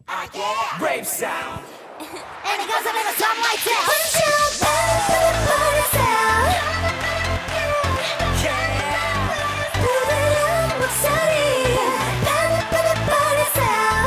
Rave sound. And it goes a little something like this. 부드러운 목소리 빠르빠르빠르서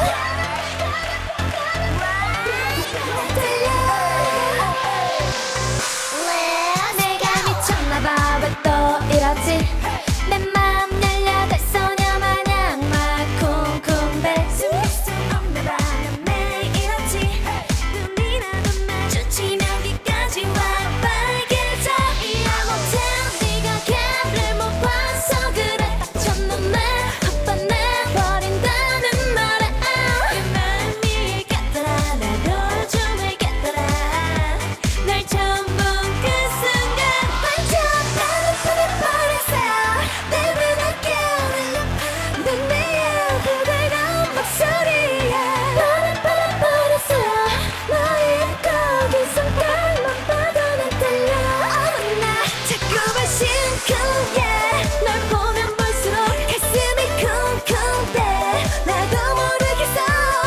내가 미쳤나봐 왜 또 이러지 내 맘 열려갈 소녀 마냥 막 쿵쿵대 숨길 수 없나 봐 난 왜 이러지 눈이라도 마주치면 귀까지 와 빨개져 이 아무 네가 걔를 못 봐서 그래 첫눈에 헛반내버린다는 말에 그 마음이 같더라 나도 좀 알겠더라 널 처음 본 그 순간 완전 빠르빠르빠르서 내 눈앞에 눈매의 부드러운 목소리야 빠르빠르빠르서 너의 거기 손가락만 봐도 난 떨려 나 자꾸만 심쿵해 널 보면 볼수록 가슴이 쿵쿵대 나도 모르겠어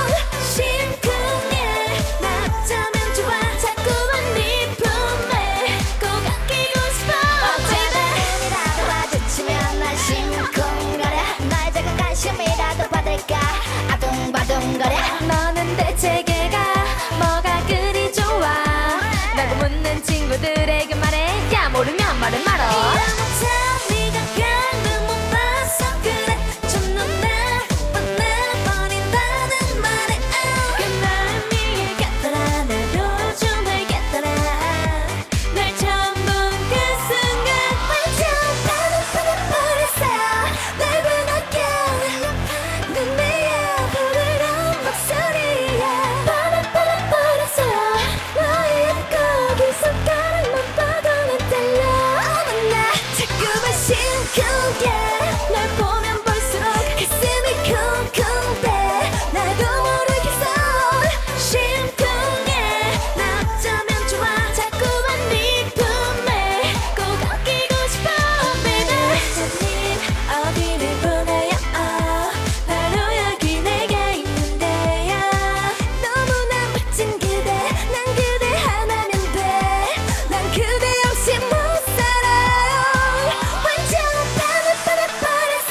심쿵해 나 어쩌면 좋아 자꾸만 네 품에 꼭 안기고 싶어 어쩌면이라도 마주치면 난 심쿵거려 나의 작은 관심이라도 받을까 아둥바둥거려 너는 대체 걔가 뭐가 그리 좋아 라고 묻는 친구들에게 말해 야 모르면 말을 말어 네가 걔를 못 봐서 그래 첫눈에 뻔해버린다는 말에 그 마음이 같더라 나도 좀 알겠더라 널 처음 본 그 순간 완전 빠르빠르빠르서 넓은 어깨 눈매의 부드러운 목소리야 빠르빠르빠르서 너의 거기 손가락만 봐도 난 떨려 나 자꾸만 심쿵해 널 보면 볼수록 가슴이 쿵쿵대 나도 모르겠어 심쿵해 나 어쩌면 좋아 자꾸만 네 품에 꼭 안기고 싶어 baby 님 어디를 보나요 바로 여기 내가 있는데요 너무나 멋진 그대 난 그대 하나면 돼난 그대 없이 못 살아요 완전 빠르빠르빠르서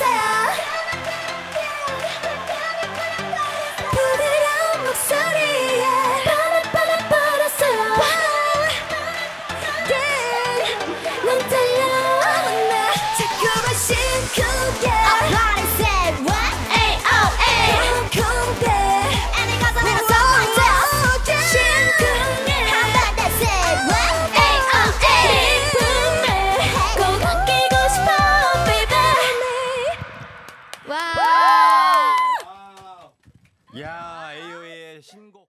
부드러운 목소리에 빠르빠르빠르서 난 떨려 나 자꾸만 심쿵해 Everybody say what? A-O-A 쿵쿵대 And it goes a little something like this 심쿵해 How about that say what? A-O-A 네 품에 꼭 안기고 싶어 baby 와우 야, AOA의 신곡.